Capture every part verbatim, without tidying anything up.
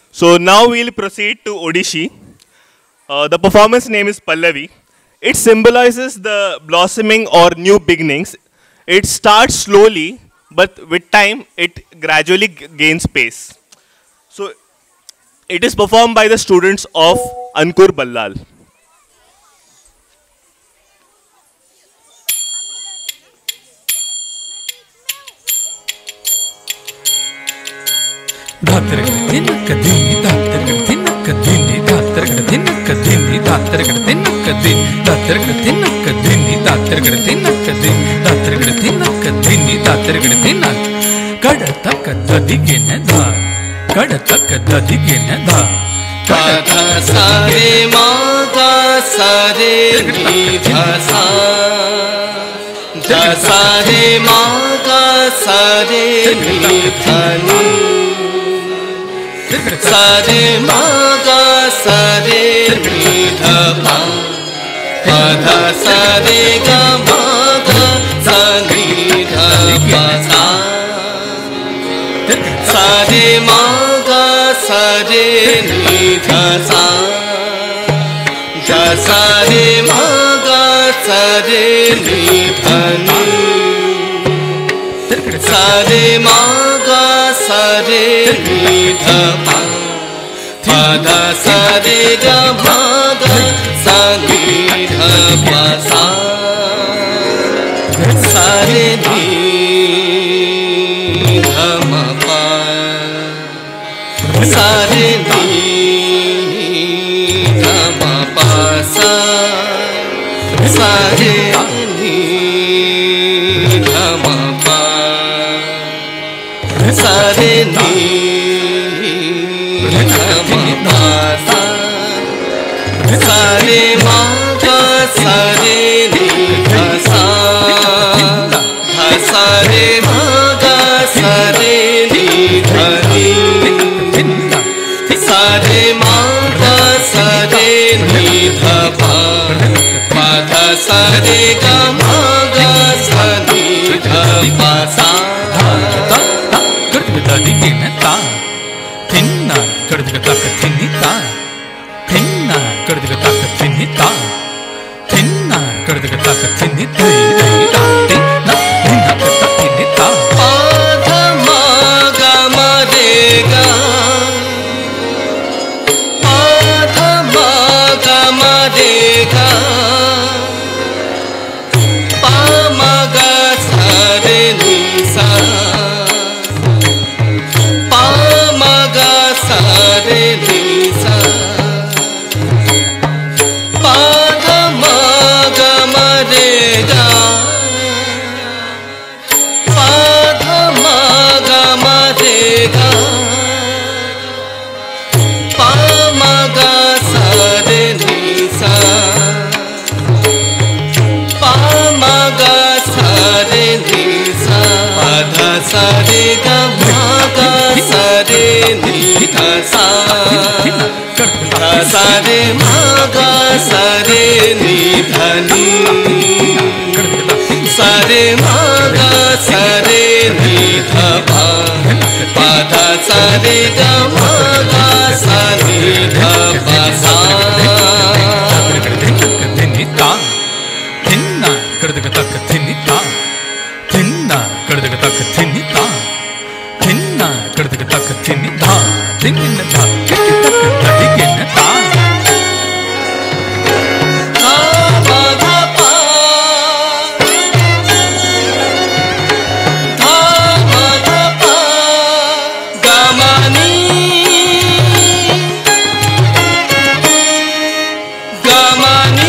So now we'll proceed to Odishi. Uh, the performance name is Pallavi. It symbolizes the blossoming or new beginnings. It starts slowly, but with time, it gradually g- gains pace. So it is performed by the students of Ankur Ballal. ಧಾತರಗಡ ದಿನಕ ದಿನಿ ಧಾತರಗಡ ದಿನಕ ದಿನಿ ಧಾತರಗಡ ದಿನಕ ದಿನಿ ಧಾತರಗಡ ದಿನಕ ದಿನಿ ಧಾತರಗಡ ದಿನಕ ದಿನಿ ಧಾತರಗಡ ದಿನಕ ದಿನಿ ಧಾತರಗಡ ದಿನ ಕಡ ತಕ ದದಿಗೆನ ಧಾ ಕಡ ತಕ ದದಿಗೆನ ಧಾ ಕಡ ಸಾರೆ ಮಾಗ ಸಾರೆ ನಿ ಧಸಾ ಧಸಾರೆ ಮಾಗ ಸಾರೆ ನಿ ಧನಿ सारे मागा सारे नी धा पा सारे गा मागा सा नी धा पा सा सारे मागा सारे नी धा सा धा सारे मागा सारे नी धा नी सारे मागा सारे नी धा पा पा धा सारे गा मा गा सा नी धा पा सा सारे नी धा मा पा सारे नी धा मा पा सा सारे नी धा मा पा सारे नी धा मा पा सा सारे मा गा सारे नी धा सा धा सारे मा गा सारे नी धा नी सारे मा गा सारे नी धा पा पा धा सारे गा मा गा सा नी धा पा सा ದದಿಗೆನ ತಾ ತಿನ್ನ ಕಡದಗ ತಕ ತಿನ್ನಿ ತಾ ತಿನ್ನ ಕಡದಗ ತಕ ತಿನ್ನಿ ತಾ ತಿನ್ನ ಕಡದಗ ತಕ ತಿನ್ನಿ ತೈ ತೈ ತಾ ತಿನ್ನ ತಿನ್ನ ಕತ ತಿನ್ನಿ ತಾ पा धा मा गा मा रे गा पा धा मा गा मा रे गा पा मा गा सा रे नी सा पा मा गा सा रे नी सा पा धा मा गा मा रे गा पा धा मा गा मा रे गा पा मा गा सा रे नी सा पा मा गा सा रे नी सा पा धा सा रे गा मा गा सा रे नी धा सा धा सा रे मा गा सा रे नी धा नी सारे मा गा सारे नी धा पा पा धा सारे गा मा गा सा नी धा पा सा ತಿನ್ನಿ ತಾ ತಿನ್ನ ಕಡದಗ ತಕ ತಿನ್ನಿ ತಾ ತಿನ್ನ ಕಡದಗ ತಕ ತಿನ್ನಿ ತಾ ತಿನ್ನ ಕಡದಗ ತಕ ತಿನ್ನಿ ತಾ ತಿನ್ನ ತಾ ಕಿಕ್ಕಿ ತಕ ದದಿಗೆನ ತಾ धा पा धा पा धा मा धा पा गा मा नी गा मा नी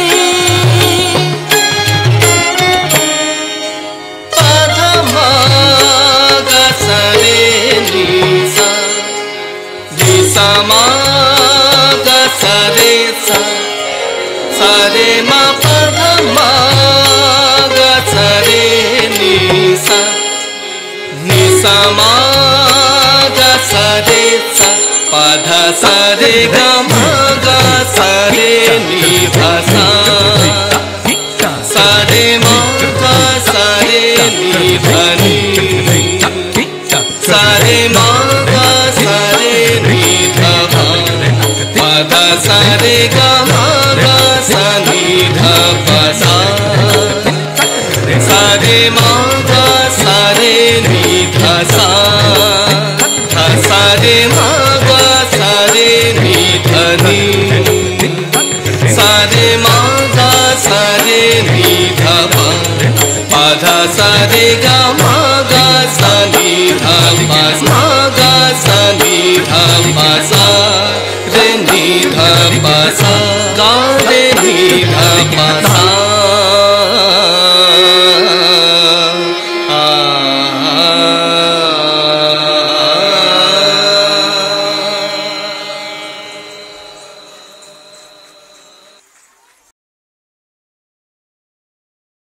पा धा मा गा सा रे नी सा नी सा मा गा सा रे सा सारे मा पा धा मा गा सा रे नी सा नी सा मा गा सा रे सा पा धा सा रे गा मा गा सा रे नी धा सा सारे मा गा सा रे नी धा नी सारे मा गा सा रे नी सा रे ग म ग सा नि ध प सा सा रे म ग सा रे नि ध सा ध सा रे म ग सा रे नि ध नि सा रे म ग सा रे नि ध प प ध सा रे ग म ग सा नि ध प म ग सा नि ध प सा रे नि ध प सा गा रे नि ध प सा